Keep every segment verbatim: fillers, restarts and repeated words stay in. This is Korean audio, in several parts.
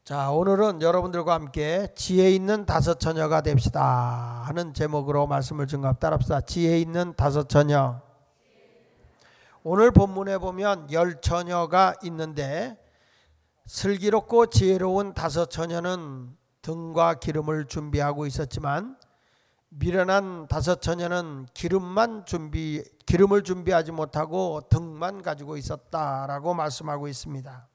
자, 오늘은 여러분들과 함께 지혜 있는 다섯 처녀가 됩시다 하는 제목으로 말씀을 증거합니다. 따라합시다. 지혜 있는 다섯 처녀. 오늘 본문에 보면 열 처녀가 있는데 슬기롭고 지혜로운 다섯 처녀는 등과 기름을 준비하고 있었지만 미련한 다섯 처녀는 기름만 준비, 기름을 준비하지 못하고 등만 가지고 있었다라고 말씀하고 있습니다.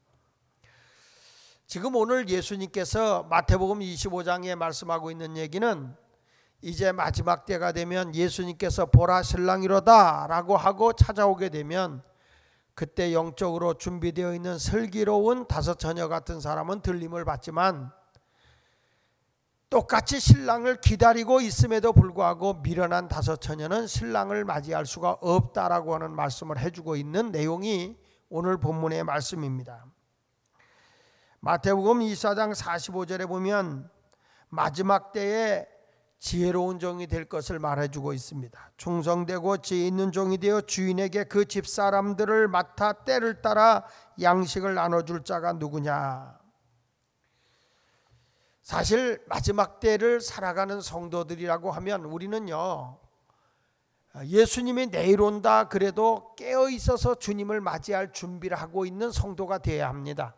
지금 오늘 예수님께서 마태복음 이십오 장에 말씀하고 있는 얘기는 이제 마지막 때가 되면 예수님께서 보라 신랑이로다 라고 하고 찾아오게 되면 그때 영적으로 준비되어 있는 슬기로운 다섯 처녀 같은 사람은 들림을 받지만 똑같이 신랑을 기다리고 있음에도 불구하고 미련한 다섯 처녀는 신랑을 맞이할 수가 없다라고 하는 말씀을 해주고 있는 내용이 오늘 본문의 말씀입니다. 마태복음 이십사 장 사십오 절에 보면 마지막 때에 지혜로운 종이 될 것을 말해주고 있습니다. 충성되고 지혜 있는 종이 되어 주인에게 그 집사람들을 맡아 때를 따라 양식을 나눠줄 자가 누구냐. 사실 마지막 때를 살아가는 성도들이라고 하면 우리는요, 예수님이 내일 온다 그래도 깨어 있어서 주님을 맞이할 준비를 하고 있는 성도가 되어야 합니다.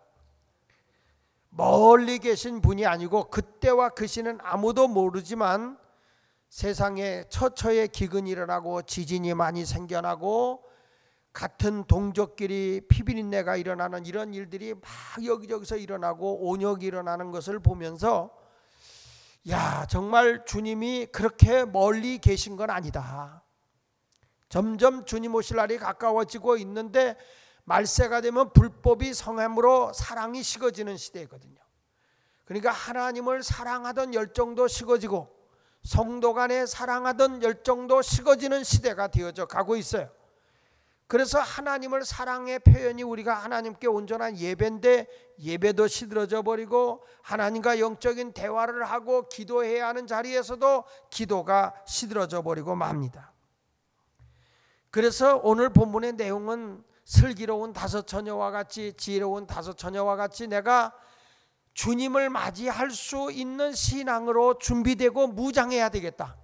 멀리 계신 분이 아니고 그때와 그 시는 아무도 모르지만 세상에 처처에 기근이 일어나고 지진이 많이 생겨나고 같은 동족끼리 피비린내가 일어나는 이런 일들이 막 여기저기서 일어나고 온역이 일어나는 것을 보면서 야, 정말 주님이 그렇게 멀리 계신 건 아니다. 점점 주님 오실 날이 가까워지고 있는데 말세가 되면 불법이 성함으로 사랑이 식어지는 시대거든요. 그러니까 하나님을 사랑하던 열정도 식어지고 성도 간에 사랑하던 열정도 식어지는 시대가 되어져 가고 있어요. 그래서 하나님을 사랑의 표현이 우리가 하나님께 온전한 예배인데 예배도 시들어져 버리고 하나님과 영적인 대화를 하고 기도해야 하는 자리에서도 기도가 시들어져 버리고 맙니다. 그래서 오늘 본문의 내용은 슬기로운 다섯 처녀와 같이 지혜로운 다섯 처녀와 같이 내가 주님을 맞이할 수 있는 신앙으로 준비되고 무장해야 되겠다.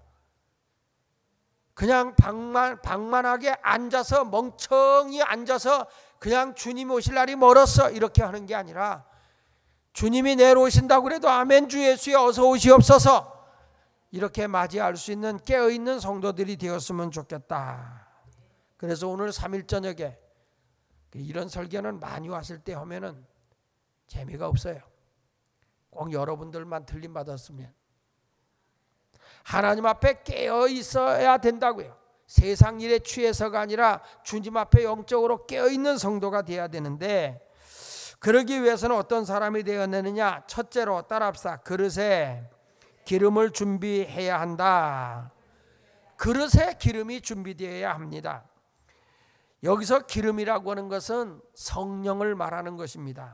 그냥 방만, 방만하게 앉아서 멍청이 앉아서 그냥 주님 오실 날이 멀었어 이렇게 하는 게 아니라 주님이 내일 오신다고 그래도 아멘 주 예수에 어서 오시옵소서 이렇게 맞이할 수 있는 깨어있는 성도들이 되었으면 좋겠다. 그래서 오늘 삼 일 저녁에 이런 설교는 많이 왔을 때 하면은 재미가 없어요. 꼭 여러분들만 틀림 받았으면 하나님 앞에 깨어 있어야 된다고요. 세상 일에 취해서가 아니라 주님 앞에 영적으로 깨어 있는 성도가 되어야 되는데 그러기 위해서는 어떤 사람이 되어내느냐. 첫째로 따라합시다. 그릇에 기름을 준비해야 한다. 그릇에 기름이 준비되어야 합니다. 여기서 기름이라고 하는 것은 성령을 말하는 것입니다.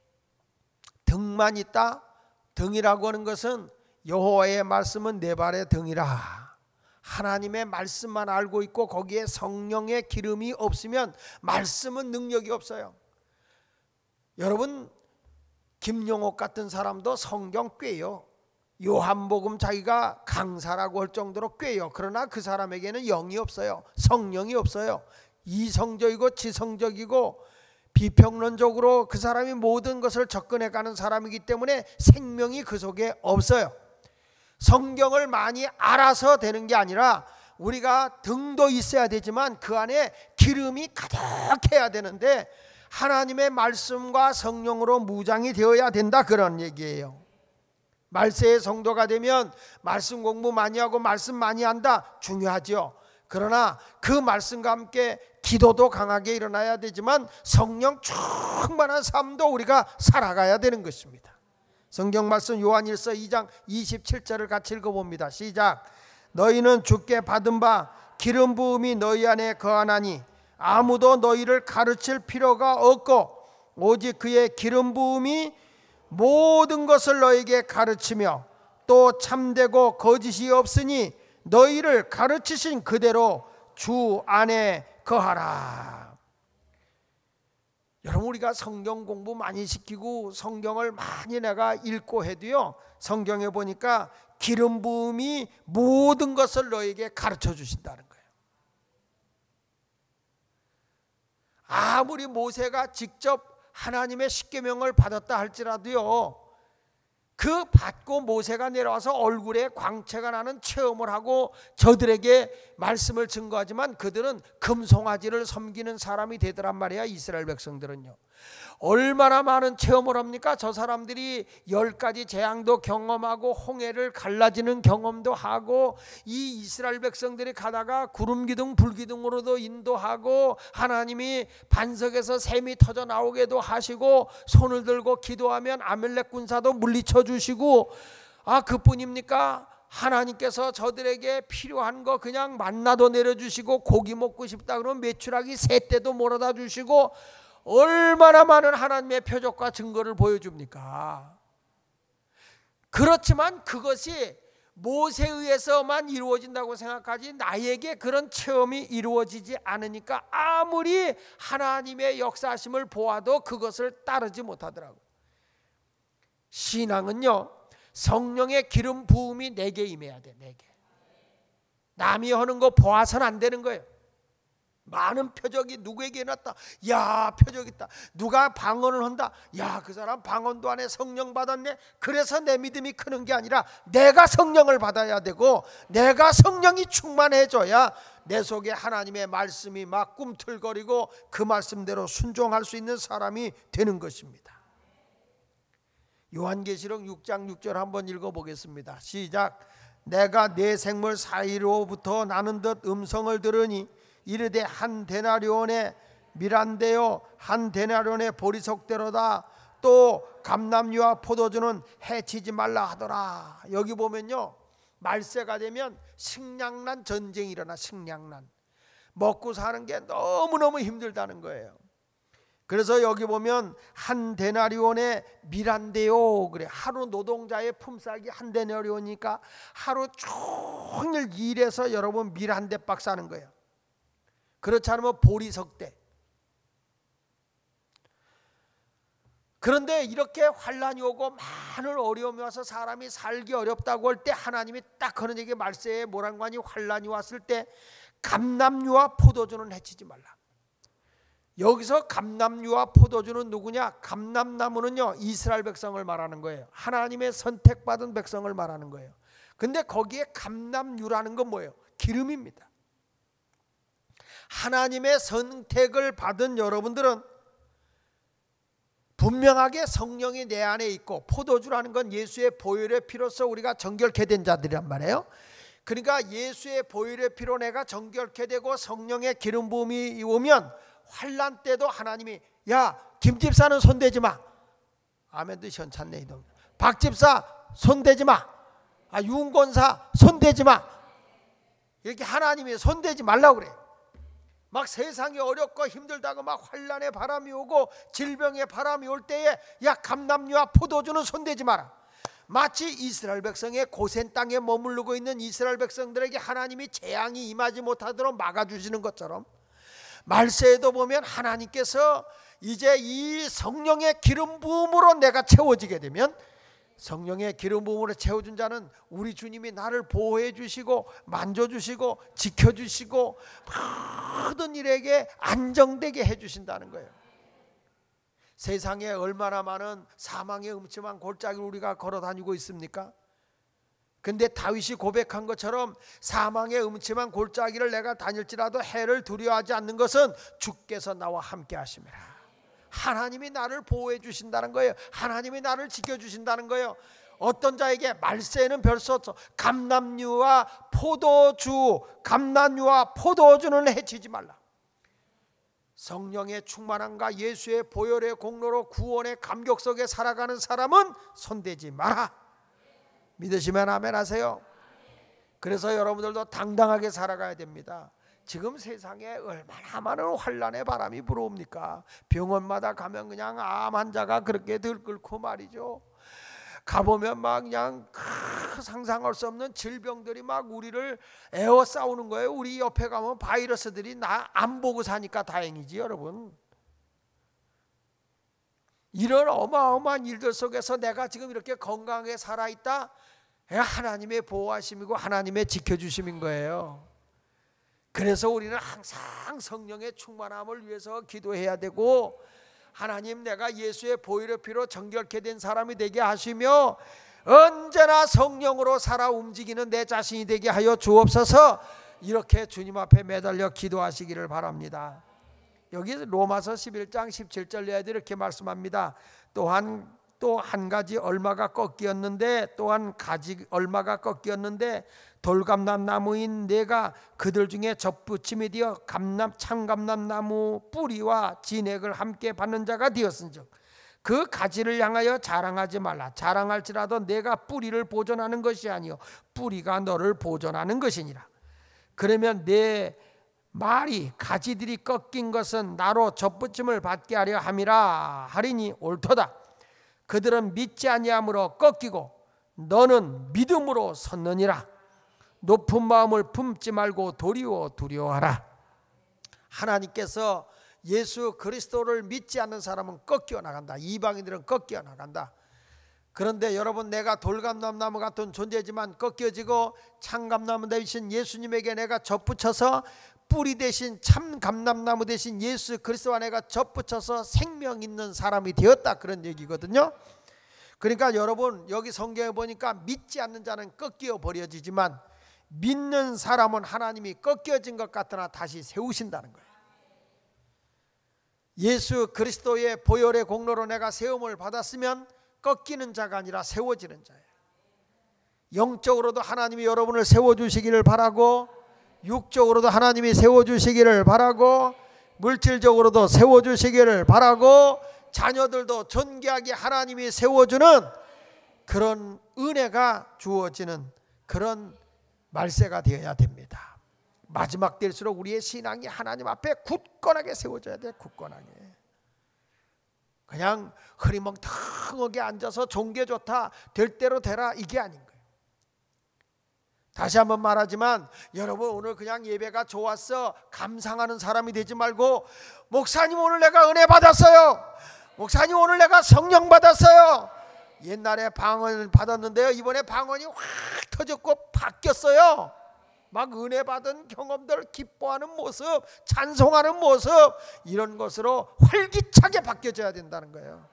등만 있다. 등이라고 하는 것은 여호와의 말씀은 내 발의 등이라. 하나님의 말씀만 알고 있고 거기에 성령의 기름이 없으면 말씀은 능력이 없어요. 여러분 김용옥 같은 사람도 성경 꿰요. 요한복음 자기가 강사라고 할 정도로 꿰요. 그러나 그 사람에게는 영이 없어요. 성령이 없어요. 이성적이고 지성적이고 비평론적으로 그 사람이 모든 것을 접근해가는 사람이기 때문에 생명이 그 속에 없어요. 성경을 많이 알아서 되는 게 아니라 우리가 등도 있어야 되지만 그 안에 기름이 가득해야 되는데 하나님의 말씀과 성령으로 무장이 되어야 된다 그런 얘기예요. 말세의 성도가 되면 말씀 공부 많이 하고 말씀 많이 한다 중요하죠. 그러나 그 말씀과 함께 기도도 강하게 일어나야 되지만 성령 충만한 삶도 우리가 살아가야 되는 것입니다. 성경 말씀 요한일서 이 장 이십칠 절을 같이 읽어봅니다. 시작. 너희는 주께 받은 바 기름 부음이 너희 안에 거하나니 아무도 너희를 가르칠 필요가 없고 오직 그의 기름 부음이 모든 것을 너희에게 가르치며 또 참되고 거짓이 없으니 너희를 가르치신 그대로 주 안에 거하라. 여러분, 우리가 성경 공부 많이 시키고 성경을 많이 내가 읽고 해도요, 성경에 보니까 기름 부음이 모든 것을 너에게 가르쳐 주신다는 거예요. 아무리 모세가 직접 하나님의 십계명을 받았다 할지라도요, 그 받고 모세가 내려와서 얼굴에 광채가 나는 체험을 하고 저들에게 말씀을 증거하지만 그들은 금송아지를 섬기는 사람이 되더란 말이야. 이스라엘 백성들은요. 얼마나 많은 체험을 합니까? 저 사람들이 열 가지 재앙도 경험하고 홍해를 갈라지는 경험도 하고, 이 이스라엘 백성들이 가다가 구름기둥 불기둥으로도 인도하고, 하나님이 반석에서 샘이 터져 나오게도 하시고, 손을 들고 기도하면 아멜렉 군사도 물리쳐 주시고, 아 그뿐입니까? 하나님께서 저들에게 필요한 거 그냥 만나도 내려주시고, 고기 먹고 싶다 그러면 메추라기 새 떼도 몰아다 주시고, 얼마나 많은 하나님의 표적과 증거를 보여줍니까? 그렇지만 그것이 모세에 의해서만 이루어진다고 생각하지 나에게 그런 체험이 이루어지지 않으니까 아무리 하나님의 역사하심을 보아도 그것을 따르지 못하더라고요. 신앙은요, 성령의 기름 부음이 내게 임해야 돼. 내게. 남이 하는 거 보아서는 안 되는 거예요. 많은 표적이 누구에게 났다. 야, 표적 있다. 누가 방언을 한다. 야, 그 사람 방언도 안 해. 성령 받았네. 그래서 내 믿음이 크는 게 아니라 내가 성령을 받아야 되고, 내가 성령이 충만해져야 내 속에 하나님의 말씀이 막 꿈틀거리고 그 말씀대로 순종할 수 있는 사람이 되는 것입니다. 요한계시록 육 장 육 절 한번 읽어보겠습니다. 시작. 내가 내 생물 사이로부터 나는 듯 음성을 들으니 이르되 한 데나리온의 미란데요 한 데나리온의 보리석대로다. 또 감람류와 포도주는 해치지 말라 하더라. 여기 보면요, 말세가 되면 식량난 전쟁이 일어나. 식량난. 먹고 사는 게 너무너무 힘들다는 거예요. 그래서 여기 보면 한 데나리온의 미란데요 그래. 하루 노동자의 품삯이 한 데나리온이니까 하루 종일 일해서 여러분 미란데 박 사는 거예요. 그렇지 않으면 보리석대. 그런데 이렇게 환란이 오고 많은 어려움이 와서 사람이 살기 어렵다고 할 때 하나님이 딱 하는 얘기, 말세에 모란관이 환란이 왔을 때 감람류와 포도주는 해치지 말라. 여기서 감람류와 포도주는 누구냐? 감람나무는요, 이스라엘 백성을 말하는 거예요. 하나님의 선택받은 백성을 말하는 거예요. 근데 거기에 감람류라는 건 뭐예요? 기름입니다. 하나님의 선택을 받은 여러분들은 분명하게 성령이 내 안에 있고, 포도주라는 건 예수의 보혈의 피로서 우리가 정결케 된 자들이란 말이에요. 그러니까 예수의 보혈의 피로 내가 정결케 되고 성령의 기름 부음이 오면 환난 때도 하나님이, 야 김집사는 손대지 마. 아멘도 현찬네 이동. 박집사 손대지 마. 아 윤권사 손대지 마. 이렇게 하나님이 손대지 말라고 그래요. 막 세상이 어렵고 힘들다고 막 환난의 바람이 오고 질병의 바람이 올 때에 야 감람류와 포도주는 손대지 마라. 마치 이스라엘 백성의 고센 땅에 머무르고 있는 이스라엘 백성들에게 하나님이 재앙이 임하지 못하도록 막아주시는 것처럼, 말세에도 보면 하나님께서 이제 이 성령의 기름 부음으로 내가 채워지게 되면, 성령의 기름 부음으로 채워준 자는 우리 주님이 나를 보호해 주시고 만져주시고 지켜주시고 모든 일에게 안정되게 해주신다는 거예요. 세상에 얼마나 많은 사망의 음침한 골짜기를 우리가 걸어 다니고 있습니까? 근데 다윗이 고백한 것처럼 사망의 음침한 골짜기를 내가 다닐지라도 해를 두려워하지 않는 것은 주께서 나와 함께 하심이라. 하나님이 나를 보호해 주신다는 거예요. 하나님이 나를 지켜주신다는 거예요. 어떤 자에게 말세에는 별수 감람류와 포도주, 감람류와 포도주는 해치지 말라. 성령의 충만함과 예수의 보혈의 공로로 구원의 감격 속에 살아가는 사람은 손대지 마라. 믿으시면 아멘 하세요. 그래서 여러분들도 당당하게 살아가야 됩니다. 지금 세상에 얼마나 많은 환난의 바람이 불어옵니까? 병원마다 가면 그냥 암 환자가 그렇게 들끓고 말이죠. 가보면 막 그냥 상상할 수 없는 질병들이 막 우리를 에워싸우는 거예요. 우리 옆에 가면 바이러스들이 나 안 보고 사니까 다행이지 여러분. 이런 어마어마한 일들 속에서 내가 지금 이렇게 건강하게 살아있다, 하나님의 보호하심이고 하나님의 지켜주심인 거예요. 그래서 우리는 항상 성령의 충만함을 위해서 기도해야 되고, 하나님 내가 예수의 보혈의 피로 정결케 된 사람이 되게 하시며 언제나 성령으로 살아 움직이는 내 자신이 되게 하여 주옵소서. 이렇게 주님 앞에 매달려 기도하시기를 바랍니다. 여기 로마서 십일 장 십칠 절에도 이렇게 말씀합니다. 또한 또 한 가지 얼마가 꺾이었는데 또한 가지 얼마가 꺾이었는데 돌감람 나무인 내가 그들 중에 접붙임이 되어 감람 참감람 나무 뿌리와 진액을 함께 받는 자가 되었은즉 그 가지를 향하여 자랑하지 말라. 자랑할지라도 내가 뿌리를 보존하는 것이 아니요 뿌리가 너를 보존하는 것이니라. 그러면 내 말이 가지들이 꺾인 것은 나로 접붙임을 받게 하려 함이라 하리니 옳도다. 그들은 믿지 아니함으로 꺾이고 너는 믿음으로 섰느니라. 높은 마음을 품지 말고 도리어 두려워하라. 하나님께서 예수 그리스도를 믿지 않는 사람은 꺾여 나간다. 이방인들은 꺾여 나간다. 그런데 여러분, 내가 돌감람나무 같은 존재지만 꺾여지고 참감나무 대신 예수님에게 내가 접붙여서 뿌리 대신 참 감람나무 대신 예수 그리스도와 내가 접붙여서 생명 있는 사람이 되었다, 그런 얘기거든요. 그러니까 여러분, 여기 성경에 보니까 믿지 않는 자는 꺾여 버려지지만 믿는 사람은 하나님이 꺾여진 것 같으나 다시 세우신다는 거예요. 예수 그리스도의 보혈의 공로로 내가 세움을 받았으면 꺾이는 자가 아니라 세워지는 자예요. 영적으로도 하나님이 여러분을 세워주시기를 바라고, 육적으로도 하나님이 세워주시기를 바라고, 물질적으로도 세워주시기를 바라고, 자녀들도 존귀하게 하나님이 세워주는 그런 은혜가 주어지는 그런 말세가 되어야 됩니다. 마지막 때일수록 우리의 신앙이 하나님 앞에 굳건하게 세워져야 돼. 굳건하게. 그냥 흐리멍텅하게 앉아서 종교 좋다, 될 대로 되라, 이게 아닌 거예요. 다시 한번 말하지만 여러분, 오늘 그냥 예배가 좋았어 감상하는 사람이 되지 말고, 목사님 오늘 내가 은혜 받았어요, 목사님 오늘 내가 성령 받았어요. 옛날에 방언을 받았는데요, 이번에 방언이 확 터졌고 바뀌었어요. 막 은혜 받은 경험들, 기뻐하는 모습, 찬송하는 모습, 이런 것으로 활기차게 바뀌어져야 된다는 거예요.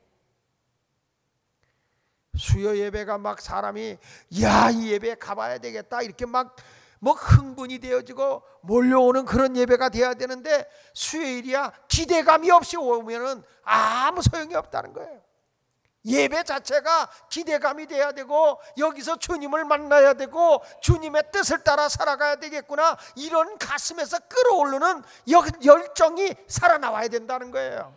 수요 예배가 막 사람이 야, 이 예배 가봐야 되겠다 이렇게 막 뭐 흥분이 되어지고 몰려오는 그런 예배가 돼야 되는데, 수요일이야 기대감이 없이 오면은 아무 소용이 없다는 거예요. 예배 자체가 기대감이 돼야 되고, 여기서 주님을 만나야 되고 주님의 뜻을 따라 살아가야 되겠구나, 이런 가슴에서 끓어오르는 열정이 살아나와야 된다는 거예요.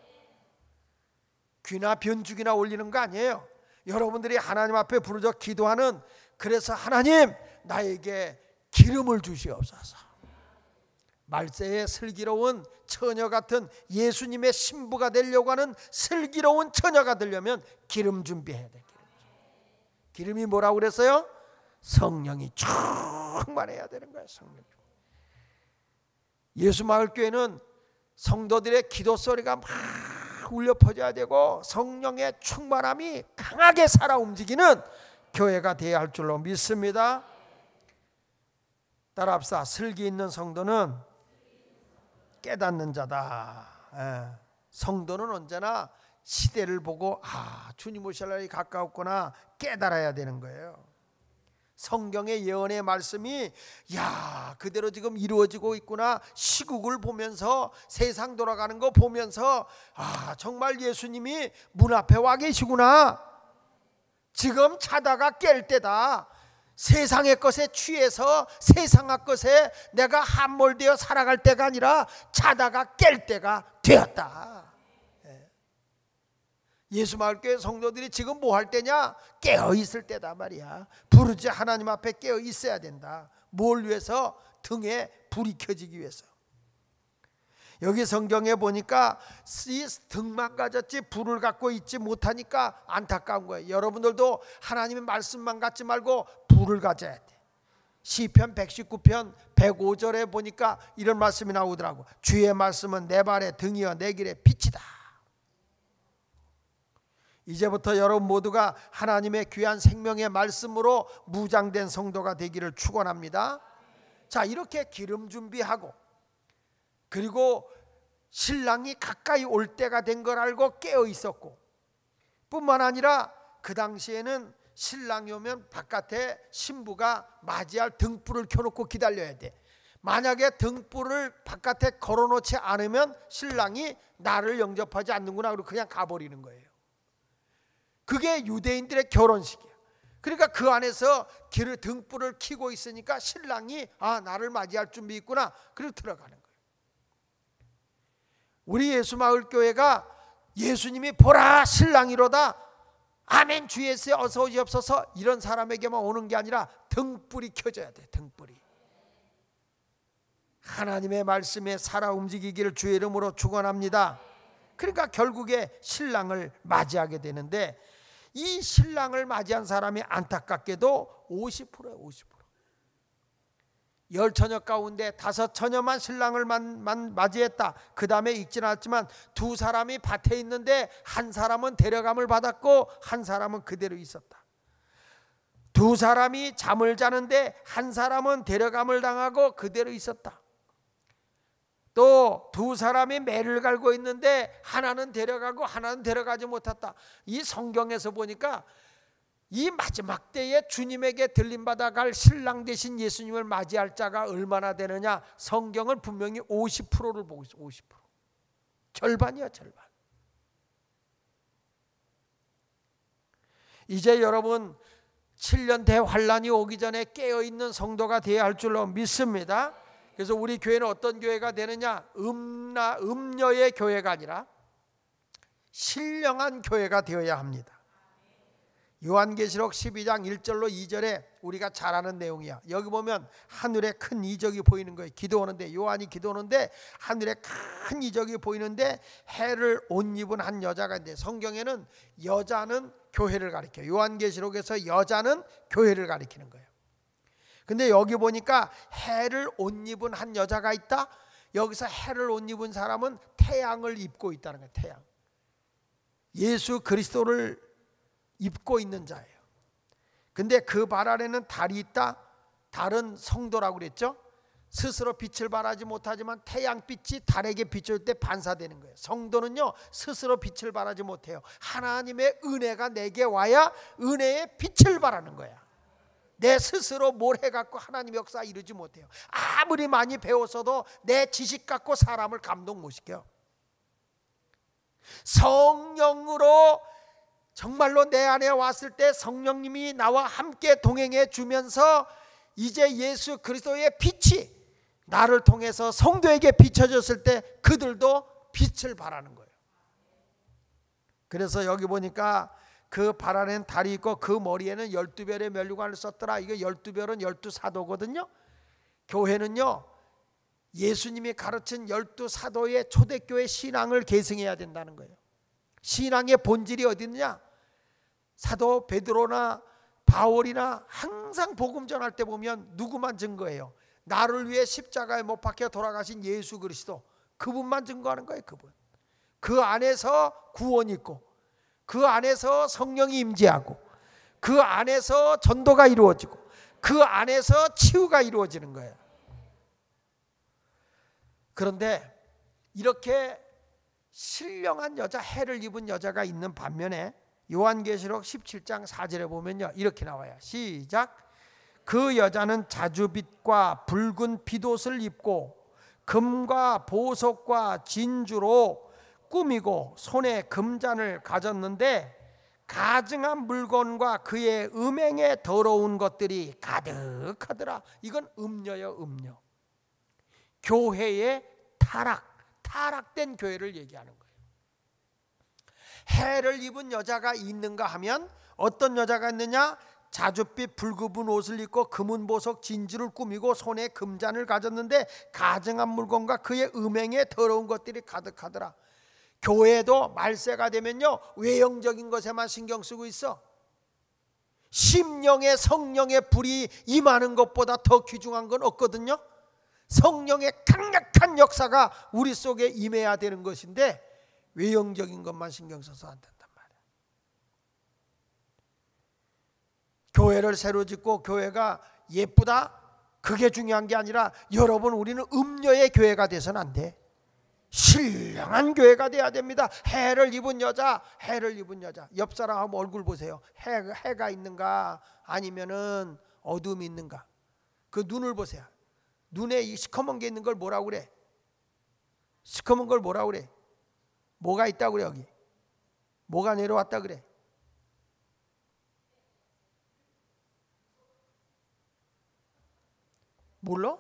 귀나 변죽이나 올리는 거 아니에요. 여러분들이 하나님 앞에 부르짖어 기도하는, 그래서 하나님 나에게 기름을 주시옵소서. 말세에 슬기로운 처녀 같은 예수님의 신부가 되려고 하는 슬기로운 처녀가 되려면 기름 준비해야 돼. 기름. 기름이 뭐라고 그랬어요? 성령이 충만해야 되는 거예요. 성령. 예수마을교회는 성도들의 기도 소리가 막 울려 퍼져야 되고 성령의 충만함이 강하게 살아 움직이는 교회가 되어야 할 줄로 믿습니다. 따라합시다. 슬기 있는 성도는 깨닫는 자다. 예. 성도는 언제나 시대를 보고 아, 주님 오실 날이 가까웠구나 깨달아야 되는 거예요. 성경의 예언의 말씀이 야, 그대로 지금 이루어지고 있구나, 시국을 보면서 세상 돌아가는 거 보면서 아, 정말 예수님이 문 앞에 와 계시구나, 지금 자다가 깰 때다, 세상의 것에 취해서 세상의 것에 내가 함몰되어 살아갈 때가 아니라 자다가 깰 때가 되었다. 예수마을교회 성도들이 지금 뭐 할 때냐? 깨어 있을 때다 말이야. 부르짖어 하나님 앞에 깨어 있어야 된다. 뭘 위해서? 등에 불이 켜지기 위해서. 여기 성경에 보니까 이 등만 가졌지 불을 갖고 있지 못하니까 안타까운 거예요. 여러분들도 하나님의 말씀만 갖지 말고 불을 가져야 돼. 시편 백십구 편 백오 절에 보니까 이런 말씀이 나오더라고. 주의 말씀은 내 발의 등이여 내 길의 빛이다. 이제부터 여러분 모두가 하나님의 귀한 생명의 말씀으로 무장된 성도가 되기를 축원합니다. 자, 이렇게 기름 준비하고 그리고 신랑이 가까이 올 때가 된 걸 알고 깨어 있었고, 뿐만 아니라 그 당시에는 신랑이 오면 바깥에 신부가 맞이할 등불을 켜놓고 기다려야 돼. 만약에 등불을 바깥에 걸어놓지 않으면 신랑이 나를 영접하지 않는구나 그러고 그냥 가버리는 거예요. 그게 유대인들의 결혼식이야. 그러니까 그 안에서 길을 등불을 켜고 있으니까 신랑이 아, 나를 맞이할 준비 있구나 그리고 들어가는 거예요. 우리 예수마을교회가 예수님이 보라 신랑이로다 아멘 주 예수에 어서 오시옵소서 이런 사람에게만 오는 게 아니라 등불이 켜져야 돼. 등불이 하나님의 말씀에 살아 움직이기를 주의 이름으로 축원합니다. 그러니까 결국에 신랑을 맞이하게 되는데, 이 신랑을 맞이한 사람이 안타깝게도 오십 퍼센트예요. 오십 퍼센트. 열 처녀 가운데 다섯 처녀만 신랑을 만, 만, 맞이했다. 그 다음에 읽지는 않았지만 두 사람이 밭에 있는데 한 사람은 데려감을 받았고 한 사람은 그대로 있었다. 두 사람이 잠을 자는데 한 사람은 데려감을 당하고 그대로 있었다. 또 두 사람이 매를 갈고 있는데 하나는 데려가고 하나는 데려가지 못했다. 이 성경에서 보니까 이 마지막 때에 주님에게 들림받아 갈 신랑 대신 예수님을 맞이할 자가 얼마나 되느냐, 성경은 분명히 오십 퍼센트를 보고 있어요. 오십 퍼센트. 절반이야, 절반. 이제 여러분 칠 년 대환란이 오기 전에 깨어있는 성도가 되어야 할 줄로 믿습니다. 그래서 우리 교회는 어떤 교회가 되느냐, 음나, 음녀의 교회가 아니라 신령한 교회가 되어야 합니다. 요한계시록 십이 장 일 절로 이 절에 우리가 잘 아는 내용이야. 여기 보면 하늘에 큰 이적이 보이는 거예요. 기도하는데, 요한이 기도하는데 하늘에 큰 이적이 보이는데 해를 옷 입은 한 여자가 있는데, 성경에는 여자는 교회를 가리켜요. 요한계시록에서 여자는 교회를 가리키는 거예요. 근데 여기 보니까 해를 옷 입은 한 여자가 있다. 여기서 해를 옷 입은 사람은 태양을 입고 있다는 거예요. 태양. 예수 그리스도를 입고 있는 자예요. 근데 그 발 아래는 달이 있다. 달은 성도라고 그랬죠. 스스로 빛을 발하지 못하지만 태양빛이 달에게 비출 때 반사되는 거예요. 성도는요 스스로 빛을 발하지 못해요. 하나님의 은혜가 내게 와야 은혜의 빛을 발하는 거야. 내 스스로 뭘 해갖고 하나님의 역사 이루지 못해요. 아무리 많이 배웠어도 내 지식 갖고 사람을 감동 못 시켜. 성령으로 정말로 내 안에 왔을 때 성령님이 나와 함께 동행해 주면서 이제 예수 그리스도의 빛이 나를 통해서 성도에게 비춰졌을 때 그들도 빛을 발하는 거예요. 그래서 여기 보니까 그 발 안에는 달이 있고 그 머리에는 열두 별의 면류관을 썼더라. 이거 열두 별은 열두 사도거든요. 교회는요 예수님이 가르친 열두 사도의 초대교회 신앙을 계승해야 된다는 거예요. 신앙의 본질이 어디 있느냐? 사도 베드로나 바울이나 항상 복음 전할 때 보면 누구만 증거해요? 나를 위해 십자가에 못 박혀 돌아가신 예수 그리스도, 그분만 증거하는 거예요. 그분. 그 안에서 구원이 있고 그 안에서 성령이 임재하고 그 안에서 전도가 이루어지고 그 안에서 치유가 이루어지는 거예요. 그런데 이렇게 신령한 여자, 해를 입은 여자가 있는 반면에 요한계시록 십칠 장 사 절에 보면요 이렇게 나와요. 시작. 그 여자는 자주빛과 붉은 빛옷을 입고 금과 보석과 진주로 꾸미고 손에 금잔을 가졌는데 가증한 물건과 그의 음행에 더러운 것들이 가득하더라. 이건 음녀요, 음녀. 교회의 타락, 타락된 교회를 얘기하는 거예요. 해를 입은 여자가 있는가 하면 어떤 여자가 있느냐? 자줏빛 붉은 옷을 입고 금은 보석 진주를 꾸미고 손에 금잔을 가졌는데 가증한 물건과 그의 음행에 더러운 것들이 가득하더라. 교회도 말세가 되면요 외형적인 것에만 신경 쓰고 있어. 심령의 성령의 불이 임하는 것보다 더 귀중한 건 없거든요. 성령의 강력한 역사가 우리 속에 임해야 되는 것인데 외형적인 것만 신경 써서 안 된단 말이야. 교회를 새로 짓고 교회가 예쁘다? 그게 중요한 게 아니라 여러분, 우리는 음녀의 교회가 돼서는 안 돼. 신령한 교회가 돼야 됩니다. 해를 입은 여자, 해를 입은 여자. 옆 사람 한번 얼굴 보세요. 해, 해가 있는가 아니면은 어둠이 있는가. 그 눈을 보세요. 눈에 이 시커먼 게 있는 걸 뭐라고 그래? 시커먼 걸 뭐라고 그래? 뭐가 있다고 그래? 여기 뭐가 내려왔다 그래? 몰라?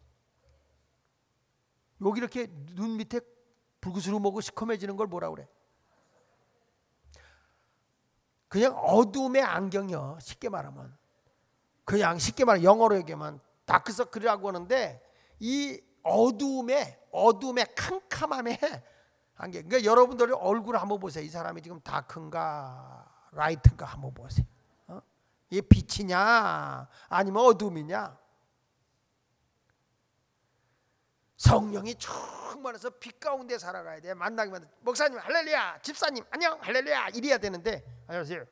여기 이렇게 눈 밑에 불구스름하고 시커매지는 걸 뭐라고 그래? 그냥 어둠의 안경이요. 쉽게 말하면. 그냥 쉽게 말하면 영어로 얘기하면 다크서클이라고 하는데, 이 어둠의 어둠의 캄캄함에 안경. 그러니까 여러분들이 얼굴 한번 보세요. 이 사람이 지금 다크인가 라이트인가 한번 보세요. 어? 이게 빛이냐 아니면 어둠이냐? 성령이 충만해서 빛 가운데 살아가야 돼. 만나기만 목사님 할렐루야, 집사님 안녕 할렐루야 이래야 되는데, 안녕하세요.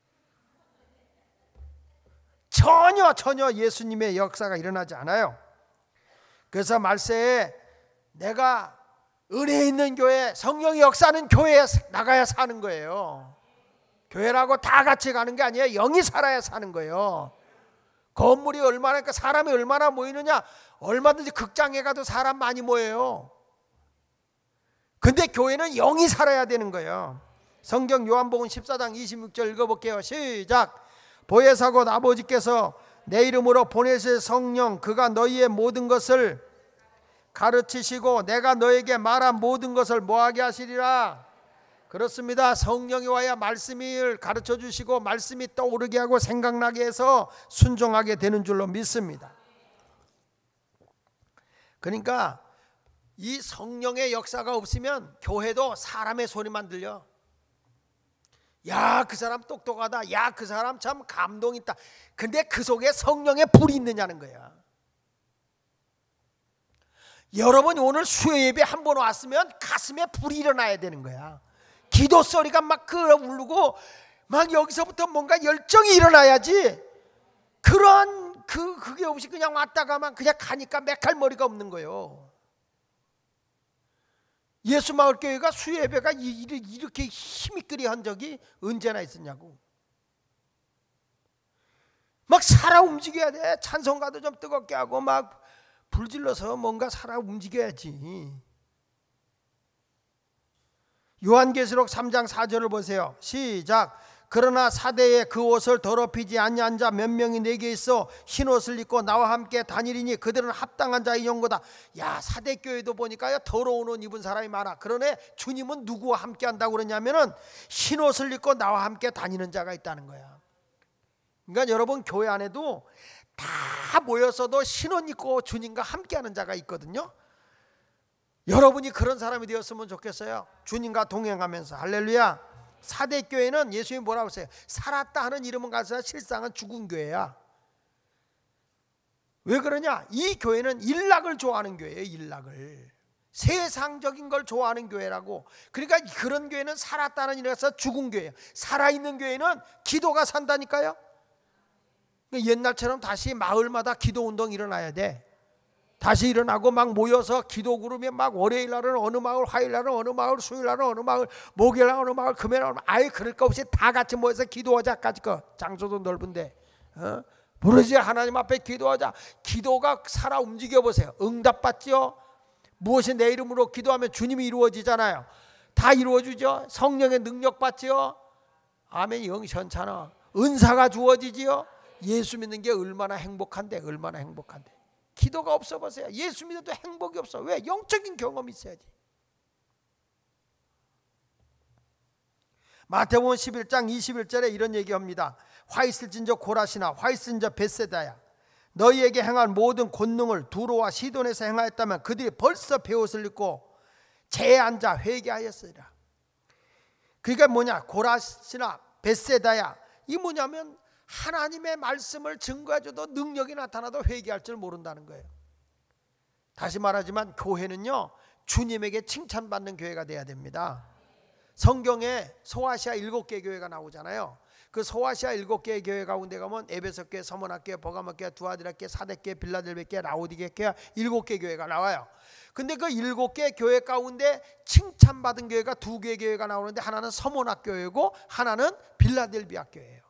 전혀 전혀 예수님의 역사가 일어나지 않아요. 그래서 말세에 내가 은혜 있는 교회, 성령이 역사하는 교회에 나가야 사는 거예요. 교회라고 다 같이 가는 게 아니에요. 영이 살아야 사는 거예요. 건물이 얼마나, 사람이 얼마나 모이느냐. 얼마든지 극장에 가도 사람 많이 모여요. 근데 교회는 영이 살아야 되는 거예요. 성경 요한복음 십사 장 이십육 절 읽어볼게요. 시작. 보혜사 곧 아버지께서 내 이름으로 보내실 성령, 그가 너희의 모든 것을 가르치시고 내가 너에게 말한 모든 것을 뭐하게 하시리라. 그렇습니다. 성령이 와야 말씀을 가르쳐 주시고 말씀이 떠오르게 하고 생각나게 해서 순종하게 되는 줄로 믿습니다. 그러니까 이 성령의 역사가 없으면 교회도 사람의 소리만 들려. 야, 그 사람 똑똑하다. 야, 그 사람 참 감동 있다. 근데 그 속에 성령의 불이 있느냐는 거야. 여러분, 오늘 수요 예배 한 번 왔으면 가슴에 불이 일어나야 되는 거야. 기도 소리가 막 끌어오르고 막 여기서부터 뭔가 열정이 일어나야지. 그런 그 그게 없이 그냥 왔다가만 그냥 가니까 맥할 머리가 없는 거예요. 예수마을교회가 수요 예배가 이렇게 힘있거리 한 적이 언제나 있었냐고. 막 살아 움직여야 돼. 찬송가도 좀 뜨겁게 하고 막 불질러서 뭔가 살아 움직여야지. 요한계시록 삼 장 사 절을 보세요. 시작. 그러나 사대에 그 옷을 더럽히지 아니한 자 몇 명이 내게 있어 흰 옷을 입고 나와 함께 다니리니 그들은 합당한 자의 연고다. 야, 사대교회도 보니까 더러운 옷 입은 사람이 많아. 그러네 주님은 누구와 함께 한다고 그러냐면은 흰 옷을 입고 나와 함께 다니는 자가 있다는 거야. 그러니까 여러분, 교회 안에도 다 모였어도 흰 옷 입고 주님과 함께 하는 자가 있거든요. 여러분이 그런 사람이 되었으면 좋겠어요. 주님과 동행하면서. 할렐루야. 사대교회는 예수님이 뭐라고 했어요? 살았다 하는 이름은 가서 실상은 죽은 교회야. 왜 그러냐? 이 교회는 일락을 좋아하는 교회예요. 일락을. 세상적인 걸 좋아하는 교회라고. 그러니까 그런 교회는 살았다는 이름에서 죽은 교회예요. 살아있는 교회는 기도가 산다니까요. 옛날처럼 다시 마을마다 기도운동 일어나야 돼. 다시 일어나고 막 모여서 기도 그룹에 막 월요일 날은 어느 마을, 화요일 날은 어느 마을, 수요일 날은 어느 마을, 목요일 날은 어느 마을, 금요일 날은 아예 그럴 거 없이 다 같이 모여서 기도하자까지. 거 장소도 넓은데 어? 부르지 하나님 앞에 기도하자. 기도가 살아 움직여 보세요. 응답받지요. 무엇이 내 이름으로 기도하면 주님이 이루어지잖아요. 다 이루어지죠. 성령의 능력 받지요. 아멘. 영 현찮아. 은사가 주어지지요. 예수 믿는 게 얼마나 행복한데, 얼마나 행복한데. 기도가 없어 보세요. 예수 믿어도 행복이 없어. 왜? 영적인 경험이 있어야지. 마태복음 십일 장 이십일 절에 이런 얘기합니다. 화 있을진저 고라시나 화 있을진저 벳세다야, 너희에게 행한 모든 권능을 두로와 시돈에서 행하였다면 그들이 벌써 베옷을 입고 재에 앉아 회개하였으리라. 그러니까 뭐냐? 고라시나 벳세다야, 이 뭐냐면 하나님의 말씀을 증거해줘도 능력이 나타나도 회개할 줄 모른다는 거예요. 다시 말하지만 교회는요, 주님에게 칭찬받는 교회가 돼야 됩니다. 성경에 소아시아 일곱 개 교회가 나오잖아요. 그 소아시아 일곱 개의 교회 가운데 가면 에베소 교회, 서머나 교회, 버가모 교회, 두아디라 교회, 사대 교회, 빌라델베 교회, 라오디게 교회 일곱 개 교회가 나와요. 근데 그 일곱 개 교회 가운데 칭찬받은 교회가 두 개 교회가 나오는데 하나는 서머나 교회고 하나는 빌라델비아 교회예요.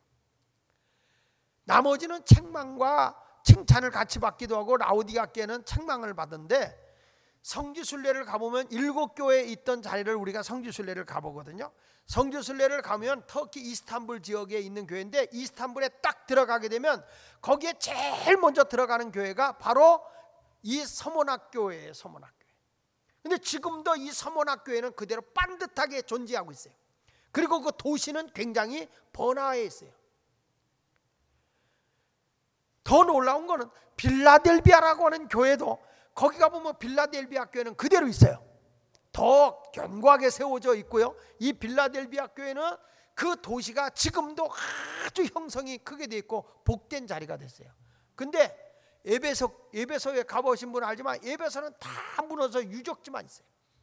나머지는 책망과 칭찬을 같이 받기도 하고 라오디가 교회는 책망을 받은데 성지순례를 가보면 일곱 교회에 있던 자리를 우리가 성지순례를 가보거든요. 성지순례를 가면 터키 이스탄불 지역에 있는 교회인데 이스탄불에 딱 들어가게 되면 거기에 제일 먼저 들어가는 교회가 바로 이 서문학 교회예요. 서문학 교회. 근데 지금도 이 서문학 교회는 그대로 반듯하게 존재하고 있어요. 그리고 그 도시는 굉장히 번화해 있어요. 더 놀라운 거는 빌라델비아라고 하는 교회도 거기 가보면 빌라델비아 교회는 그대로 있어요. 더 견고하게 세워져 있고요. 이 빌라델비아 교회는 그 도시가 지금도 아주 형성이 크게 돼 있고 복된 자리가 됐어요. 근데 에베소, 에베소에 가보신 분은 알지만 에베소는 다 무너져 유적지만 있어요.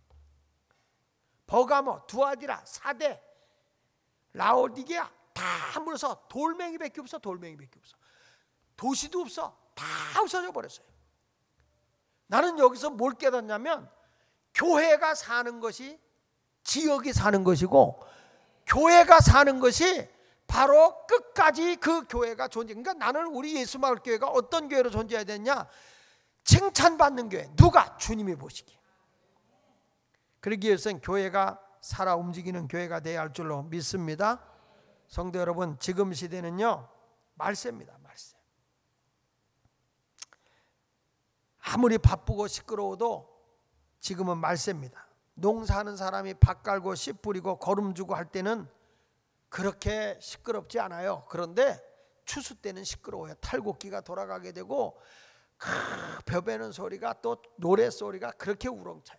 버가모, 두아디라, 사대, 라오디게아 다 무너져 돌멩이밖에 없어. 돌멩이밖에 없어. 도시도 없어. 다 없어져 버렸어요. 나는 여기서 뭘 깨닫냐면 교회가 사는 것이 지역이 사는 것이고 교회가 사는 것이 바로 끝까지 그 교회가 존재. 그러니까 나는 우리 예수마을교회가 어떤 교회로 존재해야 되냐? 칭찬받는 교회. 누가? 주님이 보시기에. 그러기 위해서는 교회가 살아 움직이는 교회가 되어야 할 줄로 믿습니다. 성도 여러분, 지금 시대는요 말세입니다. 말세. 아무리 바쁘고 시끄러워도 지금은 말세입니다. 농사하는 사람이 밭 갈고 씨 뿌리고 거름 주고 할 때는 그렇게 시끄럽지 않아요. 그런데 추수 때는 시끄러워요. 탈곡기가 돌아가게 되고 벼 베는 소리가 또 노래 소리가 그렇게 우렁차요.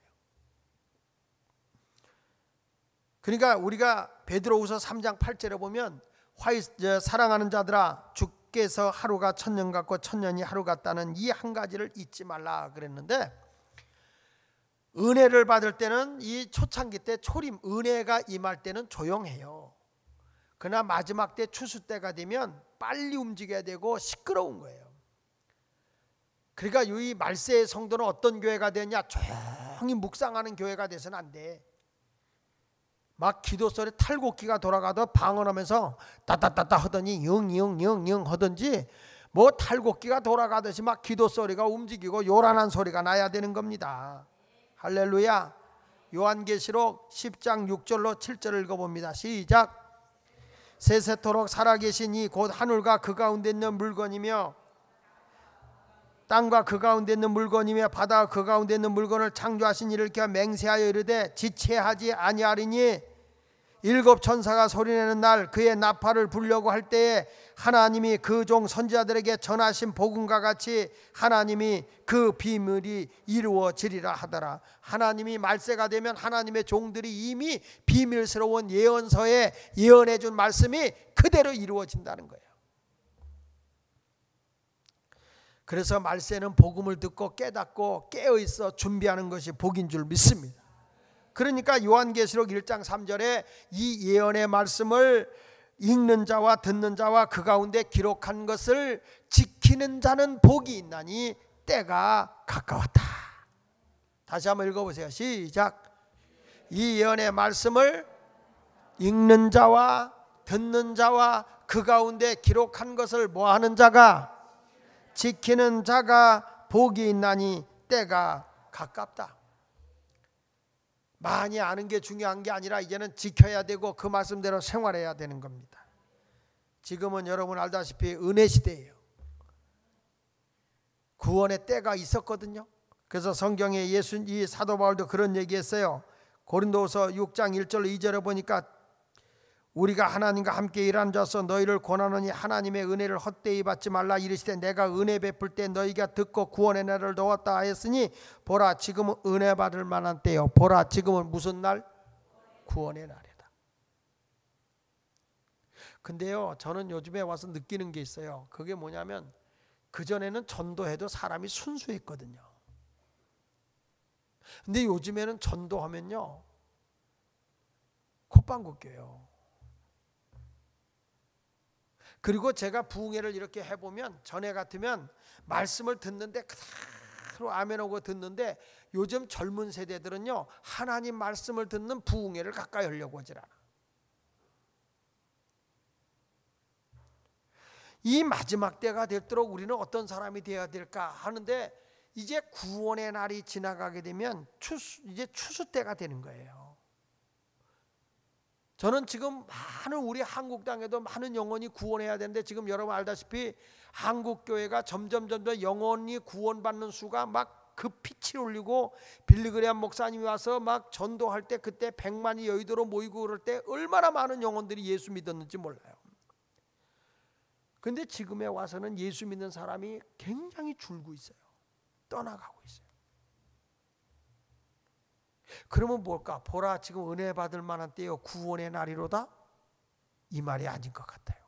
그러니까 우리가 베드로후서 삼 장 팔 절에 보면 화이, 사랑하는 자들아 주께서 하루가 천년 같고 천년이 하루 같다는 이 한 가지를 잊지 말라 그랬는데, 은혜를 받을 때는 이 초창기 때 초림 은혜가 임할 때는 조용해요. 그러나 마지막 때 추수 때가 되면 빨리 움직여야 되고 시끄러운 거예요. 그러니까 이 말세의 성도는 어떤 교회가 되냐? 조용히 묵상하는 교회가 돼서는 안 돼. 막 기도 소리 탈곡기가 돌아가도 방언하면서 따따따따 하더니 영영영영 하든지 뭐 탈곡기가 돌아가듯이 막 기도 소리가 움직이고 요란한 소리가 나야 되는 겁니다. 할렐루야. 요한계시록 십 장 육 절로 칠 절을 읽어봅니다. 시작. 세세토록 살아계신 이 곧 하늘과 그 가운데 있는 물건이며 땅과 그 가운데 있는 물건이며 바다와 그 가운데 있는 물건을 창조하신 이를 켜 맹세하여 이르되 지체하지 아니하리니, 일곱 천사가 소리내는 날 그의 나팔을 불려고 할 때에 하나님이 그 종 선지자들에게 전하신 복음과 같이 하나님이 그 비밀이 이루어지리라 하더라. 하나님이 말세가 되면 하나님의 종들이 이미 비밀스러운 예언서에 예언해 준 말씀이 그대로 이루어진다는 거예요. 그래서 말세는 복음을 듣고 깨닫고 깨어있어 준비하는 것이 복인 줄 믿습니다. 그러니까 요한계시록 일 장 삼 절에 이 예언의 말씀을 읽는 자와 듣는 자와 그 가운데 기록한 것을 지키는 자는 복이 있나니 때가 가까웠다. 다시 한번 읽어보세요. 시작. 이 예언의 말씀을 읽는 자와 듣는 자와 그 가운데 기록한 것을 뭐하는 자가? 지키는 자가 복이 있나니 때가 가깝다. 많이 아는 게 중요한 게 아니라 이제는 지켜야 되고 그 말씀대로 생활해야 되는 겁니다. 지금은 여러분 알다시피 은혜 시대예요. 구원의 때가 있었거든요. 그래서 성경에 예수 이 사도 바울도 그런 얘기했어요. 고린도서 육 장 일 절 이 절에 보니까 우리가 하나님과 함께 일하는 자로서 너희를 권하노니 하나님의 은혜를 헛되이 받지 말라. 이르시되 내가 은혜 베풀 때 너희가 듣고 구원의 날을 도왔다 하였으니 보라 지금은 은혜 받을 만한 때요. 보라 지금은 무슨 날? 구원의 날이다. 근데요 저는 요즘에 와서 느끼는 게 있어요. 그게 뭐냐면 그전에는 전도해도 사람이 순수했거든요. 근데 요즘에는 전도하면요 콧방귀 껴요. 그리고 제가 부흥회를 이렇게 해보면 전에 같으면 말씀을 듣는데 그대로 아멘하고 듣는데 요즘 젊은 세대들은요 하나님 말씀을 듣는 부흥회를 가까이 하려고 하질 않아. 이 마지막 때가 되도록 우리는 어떤 사람이 되어야 될까 하는데 이제 구원의 날이 지나가게 되면 추수, 이제 추수 때가 되는 거예요. 저는 지금 많은 우리 한국 땅에도 많은 영혼이 구원해야 되는데 지금 여러분 알다시피 한국 교회가 점점 점점 영혼이 구원받는 수가 막 급히 치올리고 빌리그레암 목사님이 와서 막 전도할 때 그때 백만이 여의도로 모이고 그럴 때 얼마나 많은 영혼들이 예수 믿었는지 몰라요. 근데 지금에 와서는 예수 믿는 사람이 굉장히 줄고 있어요. 떠나가고 있어요. 그러면 뭘까? 보라 지금 은혜 받을 만한 때요 구원의 날이로다? 이 말이 아닌 것 같아요.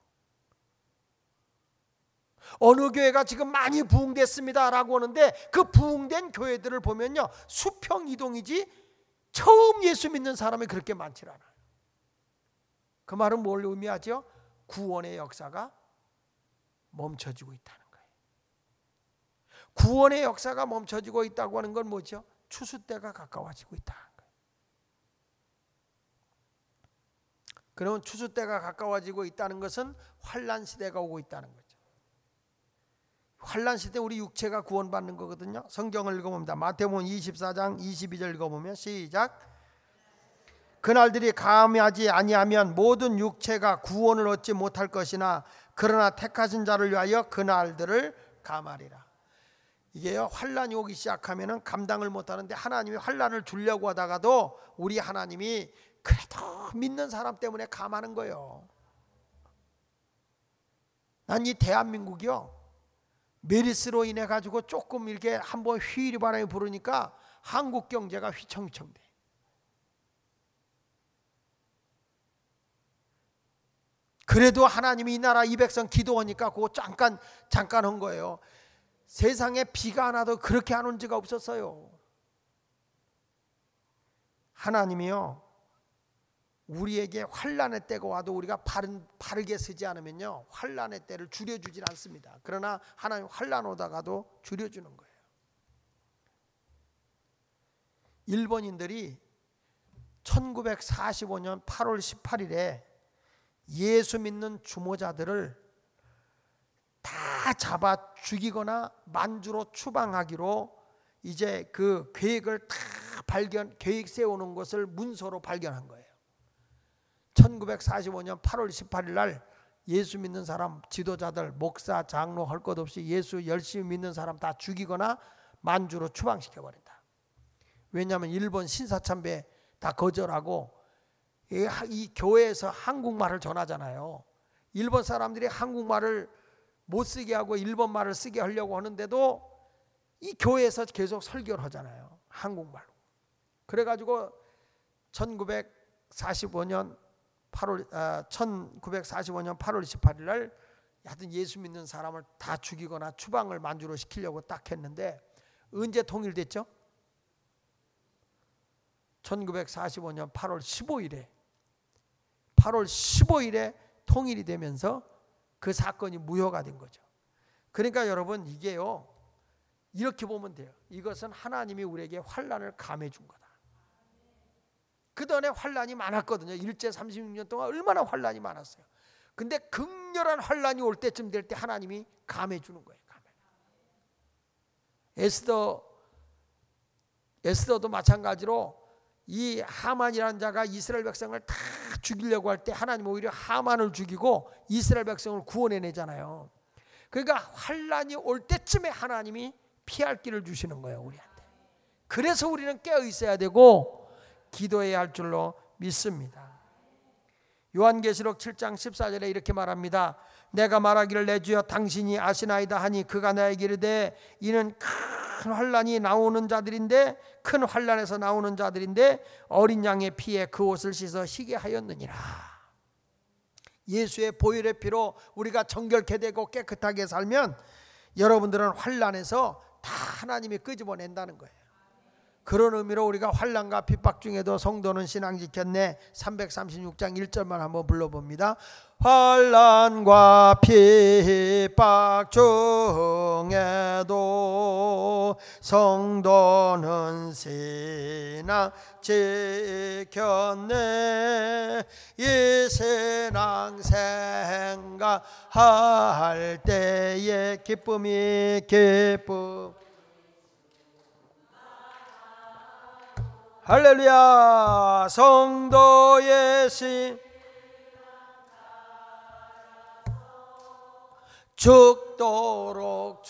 어느 교회가 지금 많이 부흥됐습니다 라고 하는데 그 부흥된 교회들을 보면요 수평 이동이지 처음 예수 믿는 사람이 그렇게 많지 않아요. 그 말은 뭘 의미하죠? 구원의 역사가 멈춰지고 있다는 거예요. 구원의 역사가 멈춰지고 있다고 하는 건 뭐죠? 추수 때가 가까워지고 있다는 거예요. 그러면 추수 때가 가까워지고 있다는 것은 환난 시대가 오고 있다는 거죠. 환난 시대 우리 육체가 구원받는 거거든요. 성경을 읽어봅니다. 마태복음 이십사 장 이십이 절 읽어보면 시작. 그날들이 감하지 아니하면 모든 육체가 구원을 얻지 못할 것이나 그러나 택하신 자를 위하여 그날들을 감하리라. 이게요 환난이 오기 시작하면은 감당을 못하는데 하나님이 환난을 주려고 하다가도 우리 하나님이 그래도 믿는 사람 때문에 감하는 거예요. 난 이 대한민국이요 메리스로 인해 가지고 조금 이렇게 한번 휘리 바람이 부르니까 한국 경제가 휘청휘청 돼. 그래도 하나님이 이 나라 이 백성 기도하니까 그거 잠깐 잠깐 한 거예요. 세상에 비가 하나도 그렇게 안 온 적이 없었어요. 하나님이요 우리에게 환난의 때가 와도 우리가 바른, 바르게 서지 않으면요 환난의 때를 줄여주질 않습니다. 그러나 하나님 환난 오다가도 줄여주는 거예요. 일본인들이 천구백사십오 년 팔월 십팔일에 예수 믿는 주모자들을 다 잡아 죽이거나 만주로 추방하기로 이제 그 계획을 다 발견 계획 세우는 것을 문서로 발견한 거예요. 천구백사십오 년 팔월 십팔일 날 예수 믿는 사람 지도자들 목사 장로 할 것 없이 예수 열심히 믿는 사람 다 죽이거나 만주로 추방시켜 버린다. 왜냐하면 일본 신사참배 다 거절하고 이, 이 교회에서 한국말을 전하잖아요. 일본 사람들이 한국말을 못 쓰게 하고 일본말을 쓰게 하려고 하는데도 이 교회에서 계속 설교를 하잖아요. 한국말로. 그래가지고 천구백사십오 년 팔월 아, 천구백사십오 년 팔월 십팔일 날 하여튼 예수 믿는 사람을 다 죽이거나 추방을 만주로 시키려고 딱 했는데 언제 통일됐죠? 천구백사십오 년 팔월 십오일에 팔월 십오일에 통일이 되면서 그 사건이 무효가 된 거죠. 그러니까 여러분 이게요 이렇게 보면 돼요. 이것은 하나님이 우리에게 환난을 감해 준 거다. 그전에 환난이 많았거든요. 일제 삼십육 년 동안 얼마나 환난이 많았어요. 근데 극렬한 환난이 올 때쯤 될 때 하나님이 감해 주는 거예요. 감해. 에스더 에스더도 마찬가지로 이 하만이라는 자가 이스라엘 백성을 다 죽이려고 할 때 하나님 오히려 하만을 죽이고 이스라엘 백성을 구원해내잖아요. 그러니까 환난이 올 때쯤에 하나님이 피할 길을 주시는 거예요, 우리한테. 그래서 우리는 깨어 있어야 되고 기도해야 할 줄로 믿습니다. 요한계시록 칠 장 십사 절에 이렇게 말합니다. 내가 말하기를 내 주여 당신이 아시나이다 하니 그가 나에게 이르되 이는 큰 환난이 나오는 자들인데 큰 환난에서 나오는 자들인데 어린 양의 피에 그 옷을 씻어 희게 하였느니라. 예수의 보혈의 피로 우리가 정결케 되고 깨끗하게 살면 여러분들은 환난에서 다 하나님이 끄집어낸다는 거예요. 그런 의미로 우리가 환난과 핍박 중에도 성도는 신앙 지켰네. 삼백삼십육 장 일 절만 한번 불러봅니다. 환난과 핍박 중에도 성도는 신앙 지켰네. 이 신앙 생각할 때에 기쁨이 기쁨. 할렐루야. 성도의 신 죽도록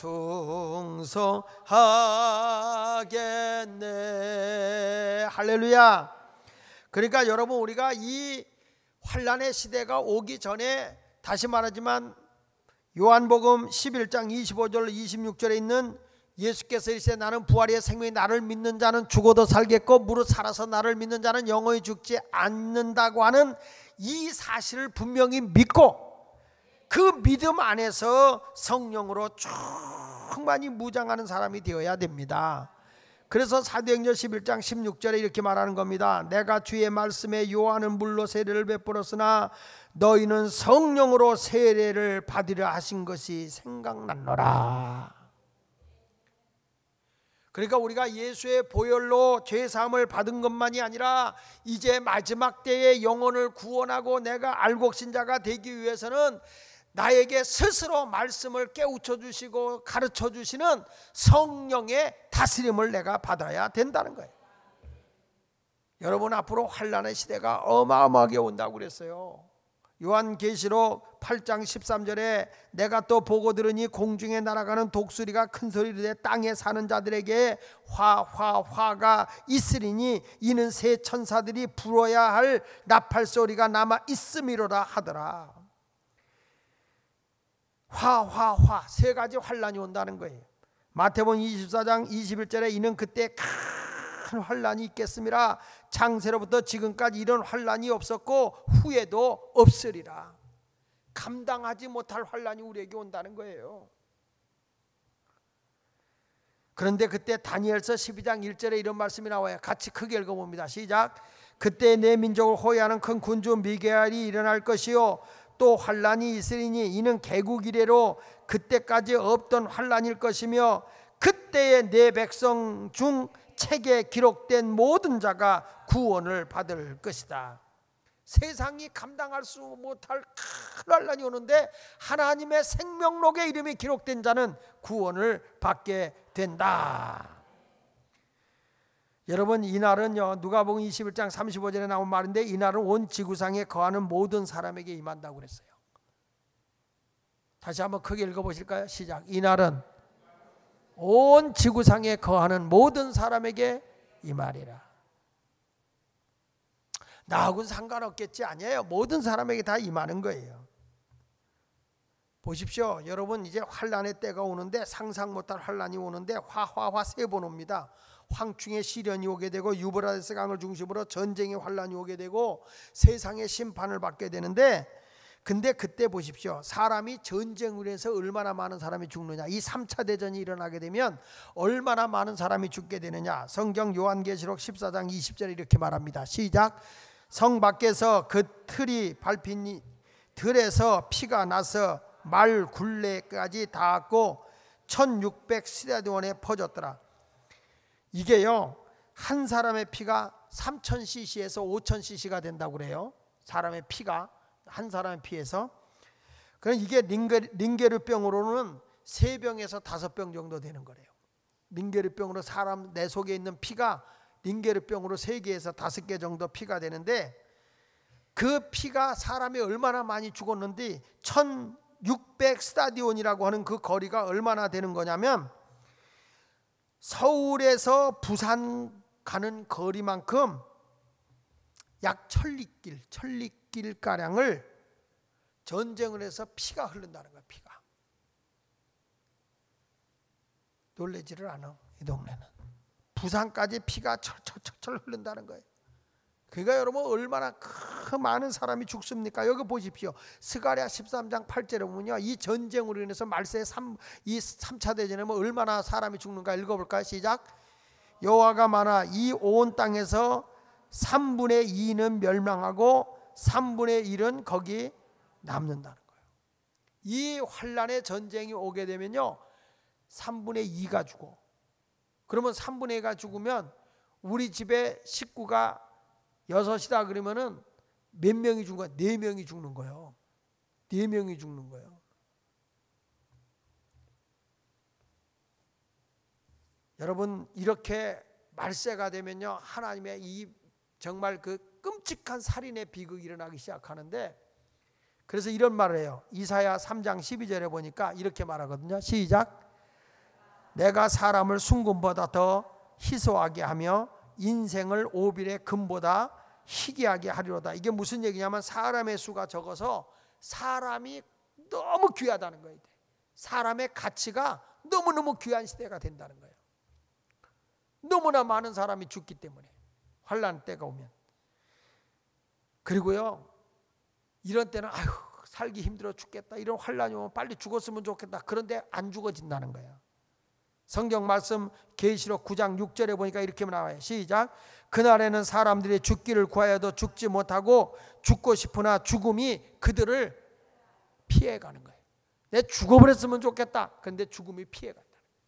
충성하겠네. 할렐루야. 그러니까 여러분, 우리가 이 환난의 시대가 오기 전에, 다시 말하지만 요한복음 십일 장 이십오 절 이십육 절에 있는 예수께서 이르시되 나는 부활이요 생명이 나를 믿는 자는 죽어도 살겠고 무릇 살아서 나를 믿는 자는 영원히 죽지 않는다고 하는 이 사실을 분명히 믿고, 그 믿음 안에서 성령으로 충만히 무장하는 사람이 되어야 됩니다. 그래서 사도행전 십일 장 십육 절에 이렇게 말하는 겁니다. 내가 주의 말씀에 요한은 물로 세례를 베풀었으나 너희는 성령으로 세례를 받으려 하신 것이 생각났노라. 그러니까 우리가 예수의 보혈로 죄사함을 받은 것만이 아니라 이제 마지막 때에 영혼을 구원하고 내가 알곡신 자가 되기 위해서는 나에게 스스로 말씀을 깨우쳐 주시고 가르쳐 주시는 성령의 다스림을 내가 받아야 된다는 거예요. 여러분, 앞으로 환난의 시대가 어마어마하게 온다고 그랬어요. 요한계시록 팔 장 십삼 절에 내가 또 보고 들으니 공중에 날아가는 독수리가 큰 소리로 내 땅에 사는 자들에게 화 화 화가 있으리니 이는 새 천사들이 불어야 할 나팔 소리가 남아 있음이로라 하더라. 화 화 화 세 가지 환난이 온다는 거예요. 마태복음 이십사 장 이십일 절에 이는 그때 큰 환난이 있겠음이라. 창세로부터 지금까지 이런 환난이 없었고 후에도 없으리라. 감당하지 못할 환난이 우리에게 온다는 거예요. 그런데 그때 다니엘서 십이 장 일 절에 이런 말씀이 나와요. 같이 크게 읽어봅니다. 시작. 그때 내 민족을 호위하는 큰 군주 미게알이 일어날 것이요 또 환난이 있으리니 이는 개국 이래로 그때까지 없던 환난일 것이며 그때의 내 백성 중 책에 기록된 모든 자가 구원을 받을 것이다. 세상이 감당할 수 못할 큰 환난이 오는데 하나님의 생명록에 이름이 기록된 자는 구원을 받게 된다. 여러분, 이날은요 누가복음 이십일 장 삼십오 절에 나온 말인데 이날은 온 지구상에 거하는 모든 사람에게 임한다고 그랬어요. 다시 한번 크게 읽어보실까요? 시작. 이날은 온 지구상에 거하는 모든 사람에게 임하리라. 나하고는 상관없겠지? 아니에요. 모든 사람에게 다 임하는 거예요. 보십시오. 여러분, 이제 환난의 때가 오는데 상상 못할 환난이 오는데 화화화 세 번 옵니다. 황충의 시련이 오게 되고 유브라데스 강을 중심으로 전쟁의 환난이 오게 되고 세상의 심판을 받게 되는데, 근데 그때 보십시오. 사람이 전쟁으로 해서 얼마나 많은 사람이 죽느냐. 이 삼 차 대전이 일어나게 되면 얼마나 많은 사람이 죽게 되느냐. 성경 요한계시록 십사 장 이십 절에 이렇게 말합니다. 시작. 성 밖에서 그 틀이 밟힌 들에서 피가 나서 말 굴레까지 닿았고 천육백 스타디온에 퍼졌더라. 이게요 한 사람의 피가 삼천 씨씨에서 오천 씨씨가 된다고 그래요. 사람의 피가 한 사람의 피에서. 그럼 이게 링게, 링게르병으로는 세 병에서 다섯 병 정도 되는 거래요. 링게르병으로 사람 내 속에 있는 피가 링게르병으로 세 개에서 다섯 개 정도 피가 되는데, 그 피가 사람이 얼마나 많이 죽었는지 천육백 스타디온이라고 하는 그 거리가 얼마나 되는 거냐면 서울에서 부산 가는 거리만큼 약 천리길, 천리길가량을 전쟁을 해서 피가 흐른다는 거야. 피가. 놀라지를 않아. 이 동네는 부산까지 피가 철철철철 흐른다는 거예요. 그러니까 여러분 얼마나 그 많은 사람이 죽습니까? 여기 보십시오. 스가랴 십삼 장 팔 절에 보면요, 이 전쟁으로 인해서 말세 삼, 이 삼 차 대전에 뭐 얼마나 사람이 죽는가 읽어볼까요? 시작. 여호와가 말하 이 온 땅에서 삼분의 이는 멸망하고 삼분의 일은 거기 남는다는 거예요. 이 환란의 전쟁이 오게 되면요, 삼분의 이가 죽어. 그러면 삼분의 이가 죽으면 우리 집에 식구가 여섯이다 그러면은 몇 명이 죽는 거야? 네 명이 죽는 거예요. 네 명이 죽는 거예요. 여러분, 이렇게 말세가 되면요, 하나님의 이 정말 그 끔찍한 살인의 비극이 일어나기 시작하는데, 그래서 이런 말을 해요. 이사야 삼 장 십이 절에 보니까 이렇게 말하거든요. 시작. 내가 사람을 순금보다 더 희소하게 하며 인생을 오빌의 금보다 희귀하게 하리로다. 이게 무슨 얘기냐면 사람의 수가 적어서 사람이 너무 귀하다는 거예요. 사람의 가치가 너무너무 귀한 시대가 된다는 거예요. 너무나 많은 사람이 죽기 때문에, 환난 때가 오면. 그리고요, 이런 때는 아휴 살기 힘들어 죽겠다, 이런 환난이 오면 빨리 죽었으면 좋겠다. 그런데 안 죽어진다는 거예요. 성경 말씀 계시록 구 장 육 절에 보니까 이렇게 나와요. 시작. 그날에는 사람들이 죽기를 구하여도 죽지 못하고 죽고 싶으나 죽음이 그들을 피해가는 거예요. 내 죽어버렸으면 좋겠다. 그런데 죽음이 피해간다.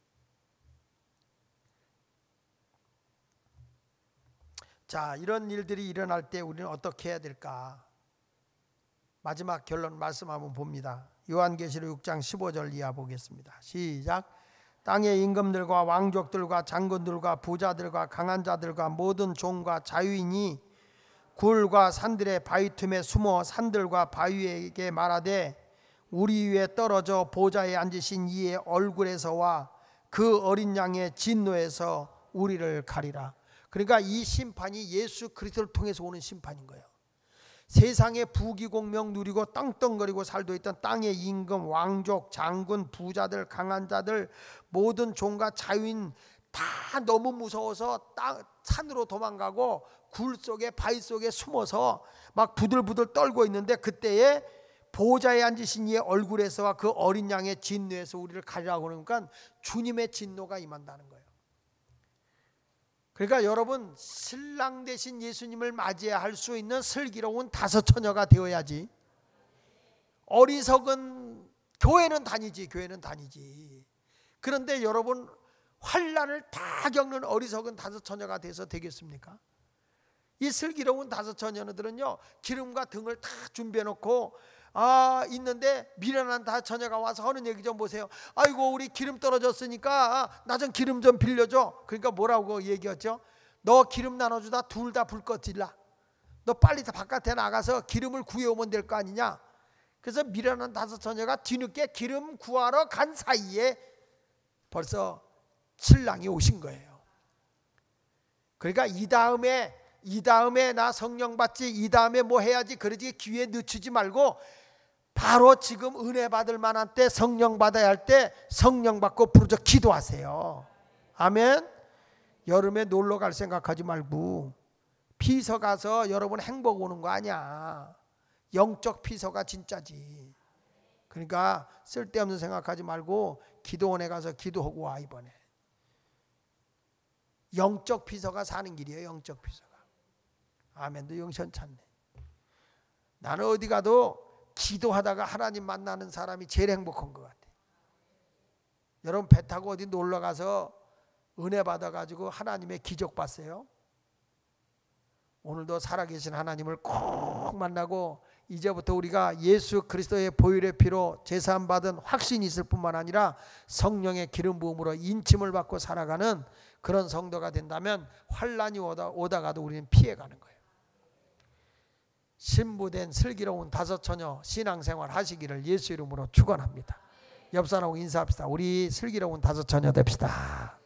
자, 이런 일들이 일어날 때 우리는 어떻게 해야 될까? 마지막 결론 말씀 한번 봅니다. 요한계시록 육 장 십오 절 이하 보겠습니다. 시작. 땅의 임금들과 왕족들과 장군들과 부자들과 강한 자들과 모든 종과 자유인이 굴과 산들의 바위 틈에 숨어 산들과 바위에게 말하되 우리 위에 떨어져 보좌에 앉으신 이의 얼굴에서와 그 어린 양의 진노에서 우리를 가리라. 그러니까 이 심판이 예수 그리스도를 통해서 오는 심판인 거예요. 세상의 부귀공명 누리고 떵떵거리고 살고 있던 땅의 임금, 왕족, 장군, 부자들, 강한 자들, 모든 종과 자유인 다 너무 무서워서 땅, 산으로 도망가고 굴 속에 바위 속에 숨어서 막 부들부들 떨고 있는데, 그때에 보좌에 앉으신 이의 얼굴에서와 그 어린 양의 진노에서 우리를 가리라고 그러니까 주님의 진노가 임한다는 거예요. 그러니까 여러분, 신랑 되신 예수님을 맞이할 수 있는 슬기로운 다섯 처녀가 되어야지. 어리석은 교회는 다니지, 교회는 다니지. 그런데 여러분, 환난을 다 겪는 어리석은 다섯 처녀가 돼서 되겠습니까? 이 슬기로운 다섯 처녀들은요, 기름과 등을 다 준비해 놓고 아 있는데 미련한 다섯 처녀가 와서 하는 얘기 좀 보세요. 아이고 우리 기름 떨어졌으니까 나 좀 기름 좀 빌려줘. 그러니까 뭐라고 얘기했죠? 너 기름 나눠주다 둘 다 불 꺼질라. 너 빨리 바깥에 나가서 기름을 구해오면 될 거 아니냐. 그래서 미련한 다섯 처녀가 뒤늦게 기름 구하러 간 사이에 벌써 신랑이 오신 거예요. 그러니까 이 다음에 이 다음에 나 성령 받지, 이 다음에 뭐 해야지, 그러지 기회 늦추지 말고 바로 지금 은혜 받을 만한 때, 성령 받아야 할 때 성령 받고 부르짖어 기도하세요. 아멘. 여름에 놀러 갈 생각하지 말고 피서 가서 여러분 행복 오는 거 아니야. 영적 피서가 진짜지. 그러니까 쓸데없는 생각하지 말고 기도원에 가서 기도하고 와. 이번에 영적 피서가 사는 길이에요. 영적 피서가. 아멘도 영천 찾네. 나는 어디 가도 기도하다가 하나님 만나는 사람이 제일 행복한 것 같아. 여러분 배 타고 어디 놀러 가서 은혜 받아가지고 하나님의 기적 봤어요? 오늘도 살아계신 하나님을 꼭 만나고 이제부터 우리가 예수 그리스도의 보혈의 피로 제사함 받은 확신이 있을 뿐만 아니라 성령의 기름 부음으로 인침을 받고 살아가는 그런 성도가 된다면 환난이 오다, 오다가도 우리는 피해가는 거예요. 신부된 슬기로운 다섯 처녀 신앙생활 하시기를 예수 이름으로 축원합니다. 옆 사람하고 인사합시다. 우리 슬기로운 다섯 처녀 됩시다.